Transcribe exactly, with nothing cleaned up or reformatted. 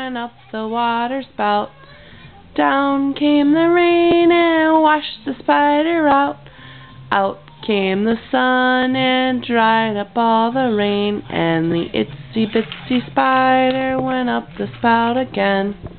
went up the water spout. Down came the rain and washed the spider out. Out came the sun and dried up all the rain, and the itsy bitsy spider went up the spout again.